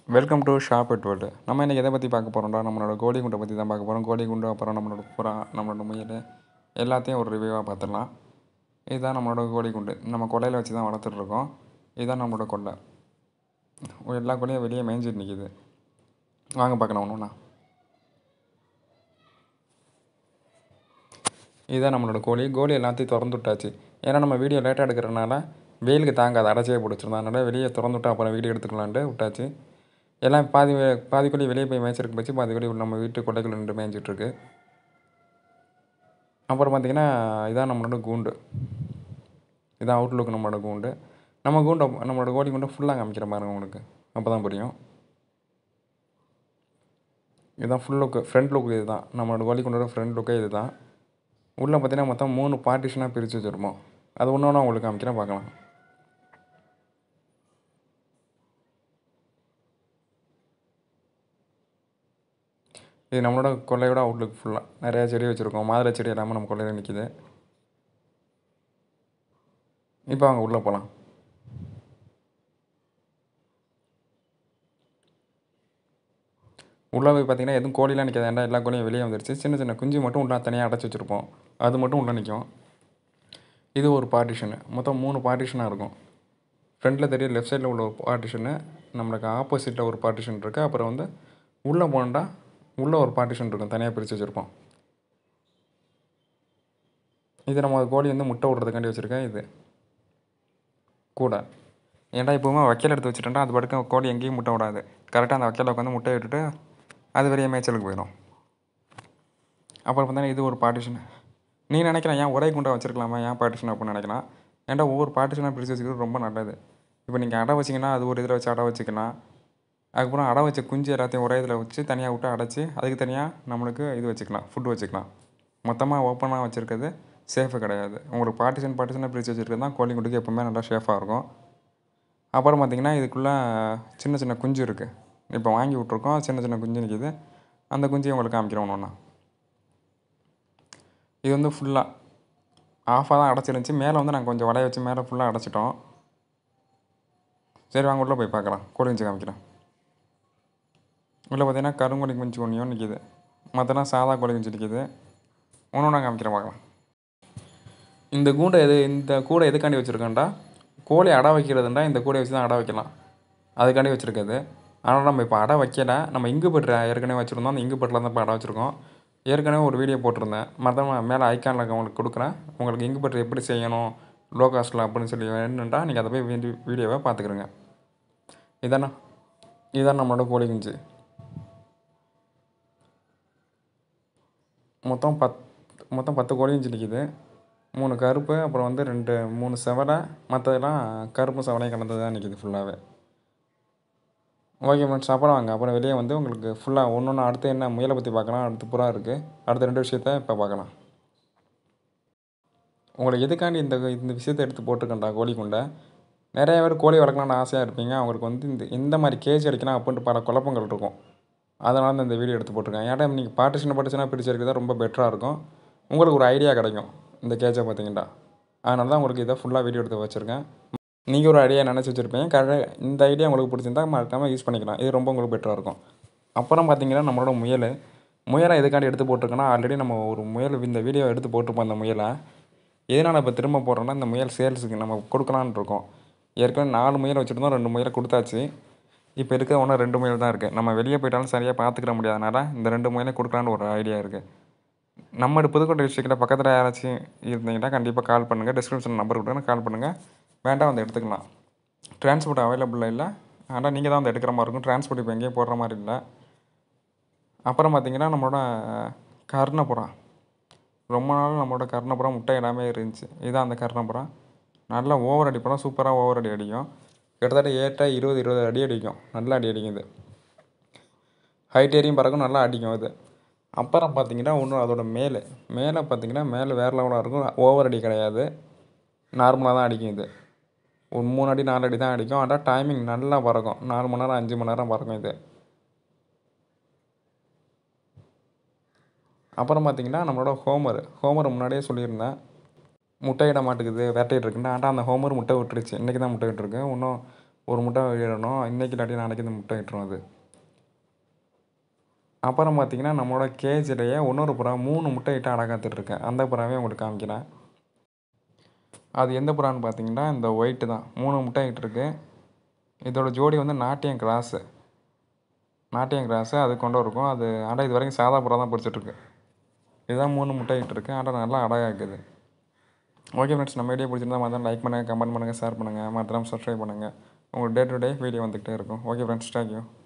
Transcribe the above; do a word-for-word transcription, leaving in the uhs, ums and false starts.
Welcome to shop at world. நம்ம இன்றைக்கி எதை பற்றி பார்க்க போகிறோம்டா, நம்மளோட கோழி குண்டை பற்றி தான் பார்க்க போகிறோம். கோழி குண்டு, அப்புறம் நம்மளோட புறா, நம்மளோட முயல் எல்லாத்தையும் ஒரு ரிவ்யூவாக பார்த்துடலாம். இதுதான் நம்மளோட கோழி குண்டு. நம்ம கொல்லையில் வச்சு தான் வளர்த்துட்ருக்கோம். இதுதான் நம்மளோட கொல்லை. எல்லா கோழியும் வெளியே மேய்ஞ்சிட்டு நிற்கிது. வாங்க பார்க்கலாம் ஒன்று ஒன்றா. இதுதான் நம்மளோட கோழி. கோழி எல்லாத்தையும் திறந்து விட்டாச்சு. ஏன்னா நம்ம வீடியோ லேட்டாக எடுக்கிறதுனால வெயிலுக்கு தாங்காது, அடைச்சியே பிடிச்சிருந்தோம். அதனால் வெளியே திறந்து விட்டு அப்புறம் வீடியோ எடுத்துக்கலான்ட்டு விட்டாச்சு. எல்லாம் பாதி பாதி கோழி வெளியே போய் மேய்ச்சிருக்கு போச்சு, பாதி கோழி நம்ம வீட்டு கொட்டைக்குள்ள நின்று மேய்ஞ்சிட்ருக்கு. அப்புறம் பார்த்திங்கன்னா இதான் நம்மளோட கூண்டு. இதான் அவுட்லுக் நம்மளோட கூண்டு. நம்ம கூண்டை நம்மளோட கோழி கூண்டை ஃபுல்லாக காமிக்கிற பாருங்க உங்களுக்கு, அப்போ தான் புரியும். இதுதான் ஃபுல் லுக்கு, ஃப்ரண்ட் லுக்கு. இது தான் நம்மளோட கோழி கூண்டோட ஃப்ரண்ட் லுக்கே இது தான். உள்ளே பார்த்திங்கன்னா மொத்தம் மூணு பார்ட்டிஷனாக பிரித்து வச்சுருப்போம். அது ஒன்று ஒன்றா உங்களுக்கு காமிக்கிறேன், பார்க்கலாம். இது நம்மளோட கொல்லையோட அவுட்லுக் ஃபுல்லாக நிறையா செடி வச்சுருக்கோம். மாதுளை செடி எல்லாமே நம்ம கொல்லையில் நிற்கிது. இப்போ அவங்க உள்ளே போகலாம். உள்ளே போய் பார்த்திங்கன்னா எதுவும் கோழிலாம் நிற்காது. ஏன்டா எல்லா கோழியும் வெளியே வந்துருச்சு. சின்ன சின்ன குஞ்சு மட்டும் உள்ளே தனியாக அடைச்சி வச்சுருப்போம். அது மட்டும் உள்ளே நிற்கும். இது ஒரு பார்ட்டிஷனு. மொத்தம் மூணு பார்ட்டிஷனாக இருக்கும். ஃப்ரண்ட்டில் தெரிய லெஃப்ட் சைடில் உள்ள ஒரு பார்ட்டிஷனு, நம்மளுக்கு ஆப்போசிட்டில் ஒரு பார்ட்டிஷன் இருக்குது. அப்புறம் வந்து உள்ளே போனால் உள்ளே ஒரு பார்ட்டிஷன் இருக்கும், தனியாக பிரித்து வச்சுருப்போம். இது நம்ம கோழி வந்து முட்டை விட்றதுக்காண்டி வச்சுருக்கேன். இது கூட ஏன்டா இப்போவுமே வைக்கல் எடுத்து வச்சுட்டோம்னா அது படுக்க கோழி எங்கேயும் முட்டை விடாது. கரெக்டாக அந்த வைக்கல உட்காந்து முட்டை விட்டுட்டு அது வெளியே மேய்ச்சலுக்கு போயிடும். அப்புறம் பார்த்தீங்கன்னா இது ஒரு பார்ட்டிஷன். நீ நினைக்கலாம் ஏன் ஒரே குண்டை வச்சுருக்கலாமா, ஏன் பார்ட்டிஷன் அப்படின்னு நினைக்கலாம். ஏன்டா ஒவ்வொரு பார்ட்டிஷனாக பிரித்து வச்சுக்கிறது ரொம்ப நல்லது. இப்போ நீங்கள் அடை வச்சிங்கன்னா அது ஒரு இதில் வச்சு அடை வச்சுக்கலாம். அதுக்கப்புறம் அடை வச்ச குஞ்சு எல்லாத்தையும் ஒரே இதில் வச்சு தனியாக விட்டு அடைச்சி அதுக்கு தனியாக நம்மளுக்கு இது வச்சுக்கலாம், ஃபுட்டு வச்சுக்கலாம். மொத்தமாக ஓப்பனாக வச்சுருக்கிறது சேஃபு கிடையாது. உங்களுக்கு பார்ட்டிஷன் பார்ட்டிஷனாக பிரித்து வச்சுருக்கிறது தான் கோழி குண்டுக்கு எப்போவுமே நல்லா சேஃபாக இருக்கும். அப்புறம் பார்த்திங்கன்னா இதுக்குள்ளே சின்ன சின்ன குஞ்சு இருக்குது. இப்போ வாங்கி விட்ருக்கோம், சின்ன சின்ன குஞ்சு நிற்கிது. அந்த குஞ்சையும் உங்களுக்கு காமிக்கிறோம் ஒன்று ஒன்றா. இது வந்து ஃபுல்லாக ஆஃபாக தான் அடைச்சிருந்துச்சி. மேலே வந்து நாங்கள் கொஞ்சம் வலைய வச்சு மேலே ஃபுல்லாக அடைச்சிட்டோம். சரி வாங்க உள்ளே போய் பார்க்கலாம். கோழி குஞ்சு காமிக்கிறேன். உள்ளே பார்த்தீங்கன்னா கருங்கோழி குஞ்சு ஒன்றையும் நிற்கிது. மற்றெல்லாம் சாதா கோழி குஞ்சு நிற்கிது. ஒன்று ஒன்றா காமிக்கிறேன், பார்க்கலாம். இந்த கூண்டை எது இந்த கூடை எதுக்காண்டி வச்சுருக்கேன்டா, கோழி அடை வைக்கிறதுண்டா இந்த கூடை வச்சு தான் அடை வைக்கலாம், அதுக்காண்டி வச்சுருக்குது. ஆனால் நம்ம இப்போ அடை வைக்கலை. நம்ம இங்கு பெட்ரு ஏற்கனவே வச்சுருந்தோம். அந்த இங்கு பெட்டில் தான் இப்போ அடை வச்சுருக்கோம். ஏற்கனவே ஒரு வீடியோ போட்டிருந்தேன், மற்ற மேலே ஐக்கானில் உங்களுக்கு கொடுக்குறேன். உங்களுக்கு இங்கு பெட்ரு எப்படி செய்யணும் லோ காஸ்ட்டில் அப்படின்னு சொல்லி வேணுன்ட்டா நீங்கள் அதை போய் வீடியோ வீடியோவை பார்த்துக்குறங்க. இதாண்ணா இதான் நம்மளோட கோழி குஞ்சு. மொத்தம் பத் மொத்தம் பத்து கோழி குஞ்சு நிற்கிது. மூணு கருப்பு, அப்புறம் வந்து ரெண்டு மூணு செவலை, மற்றதெல்லாம் கருப்பு செவலையும் கலந்தது தான் நிற்கிது ஃபுல்லாகவே. ஓகே ஃப்ரெண்ட்ஸ், அப்புறம் வாங்க அப்புறம் வெளியே வந்து உங்களுக்கு ஃபுல்லாக ஒன்று ஒன்று அடுத்து என்ன முயலை பற்றி பார்க்கலாம். அடுத்து புறா இருக்குது. அடுத்த ரெண்டு விஷயத்த இப்போ பார்க்கலாம். உங்களுக்கு எதுக்காண்டி இந்த இந்த விஷயத்தை எடுத்து போட்டிருக்கேன்டா கோழி குண்டை. நிறைய பேர் கோழி வளர்க்கலான்னு ஆசையாக இருப்பீங்க. அவங்களுக்கு வந்து இந்த எந்த மாதிரி கேஜ் அடிக்கலாம் அப்படின்ட்டு பல குழப்பங்கள் இருக்கும். அதனால தான் இந்த வீடியோ எடுத்து போட்டிருக்கேன். ஏன்டா நீங்கள் பார்ட்டிஷன் பார்ட்டிஷனாக பிரித்து இருக்கிறதா ரொம்ப பெட்டராக இருக்கும். உங்களுக்கு ஒரு ஐடியா கிடைக்கும் இந்த கேஜை பார்த்தீங்கன்னா. அதனால தான் உங்களுக்கு இதை ஃபுல்லாக வீடியோ எடுத்து வச்சுருக்கேன். நீங்கள் ஒரு ஐடியா நினச்சி வச்சுருப்பீங்க. கரெக்டாக இந்த ஐடியா உங்களுக்கு பிடிச்சிருந்தா மறக்காமல் யூஸ் பண்ணிக்கலாம். இது ரொம்ப உங்களுக்கு பெட்டராக இருக்கும். அப்புறம் பார்த்திங்கன்னா நம்மளோட முயல் முயலை எதுக்காண்டி எடுத்து போட்டிருக்கோன்னா, ஆல்ரெடி நம்ம ஒரு முயல் இந்த வீடியோ எடுத்து போட்டிருப்போம். அந்த முயலை எதனால் இப்போ திரும்ப போடுறோன்னா, இந்த முயல் சேல்ஸுக்கு நம்ம கொடுக்கலான்னு இருக்கோம். ஏற்கனவே நாலு முயல் வச்சுருந்தோம், ரெண்டு முயலை கொடுத்தாச்சு. இப்போ இருக்கிற ஒன்று ரெண்டு முயல் தான் இருக்குது. நம்ம வெளியே போயிட்டாலும் சரியாக பார்த்துக்கிற முடியாதனால இந்த ரெண்டு முயலை கொடுக்கலான்னு ஒரு ஐடியா இருக்குது. நம்ம புதுக்கோட்டை டிஸ்ட்ரிக்டில் பக்கத்தில் யாராச்சும் இருந்தீங்கன்னா கண்டிப்பாக கால் பண்ணுங்கள். டிஸ்கிரிப்ஷன் நம்பர் கொடுங்க, கால் பண்ணுங்கள். வேண்டாம் வந்து எடுத்துக்கலாம். டிரான்ஸ்போர்ட் அவைலபிள் இல்லை. ஆனால் நீங்கள் தான் வந்து எடுக்கிற மாதிரி இருக்கும். டிரான்ஸ்போர்ட் இப்போ எங்கேயும் போடுற மாதிரி இல்லை. அப்புறம் பார்த்திங்கன்னா நம்மளோட கர்ணப்புறா, ரொம்ப நாள் நம்மளோட கர்ணப்புறா முட்டை எல்லாமே இருந்துச்சு. இதுதான் அந்த கர்ணப்புறா. நல்லா ஓவர் அடிப்போம், சூப்பராக ஓவர் அடி அடிக்கும். கிட்டத்தட்ட ஏட்டா இருபது இருபது அடி அடிக்கும். நல்லா அடி அடிக்கும். இது ஹைட் ஏரியும் பறக்கும், நல்லா அடிக்கும் இது. அப்புறம் பார்த்திங்கன்னா ஒன்று அதோட மேலே மேலே பார்த்திங்கன்னா மேலே வேறு லெவலாக இருக்கும். ஓவர் அடி கிடையாது, நார்மலாக தான் அடிக்கும். இது ஒரு மூணு அடி நாலு அடி தான் அடிக்கும். ஆனால் டைமிங் நல்லா பறக்கும். நாலு மணி நேரம் அஞ்சு மணி நேரம் பறக்கும் இது. அப்புறம் பார்த்திங்கன்னா நம்மளோட ஹோமர் ஹோமர் முன்னாடியே சொல்லியிருந்தேன், முட்டையிட மாட்டேங்குது, வேட்டையிட்டு இருக்குன்னா. ஆனால் அந்த ஹோமர் முட்டை விட்டுருச்சு. இன்றைக்கி தான் முட்டை விட்டுருக்கு. இன்னும் ஒரு முட்டை வெளியிடணும். இன்றைக்கி இல்லாட்டி நாளைக்கு இந்த முட்டை இட்டுரும் அது. அப்புறம் பார்த்திங்கன்னா நம்மளோட கேஜிலேயே இன்னொரு புறா மூணு முட்டை இட்டு அடகாத்துட்ருக்கு. அந்த புறாவே உங்களுக்கு காமிக்கிறேன். அது எந்த புறான்னு பார்த்தீங்கன்னா இந்த ஒயிட்டு தான். மூணு முட்டை இட்டுருக்கு. இதோட ஜோடி வந்து நாட்டியம் கிராஸு. நாட்டியம் கிராஸு அது கொண்டு இருக்கும். அது ஆனால் இது வரைக்கும் சாதா புறா தான் பொரிச்சிட்ருக்கு. இதுதான் மூணு முட்டை இட்டுருக்கு. ஆனால் நல்லா அழகாக இருக்குது. ஓகே ஃப்ரெண்ட்ஸ், நம்ம வீடியோ பிடிச்சிருந்தா மறக்காம லைக் பண்ணுங்கள், கமெண்ட் பண்ணுங்கள், ஷேர் பண்ணுங்கள், மறக்காம சப்ஸ்கிரைப் பண்ணுங்கள். உங்களுக்கு டே டு டே வீடியோ வந்துகிட்டே இருக்கும். Okay friends, thank you.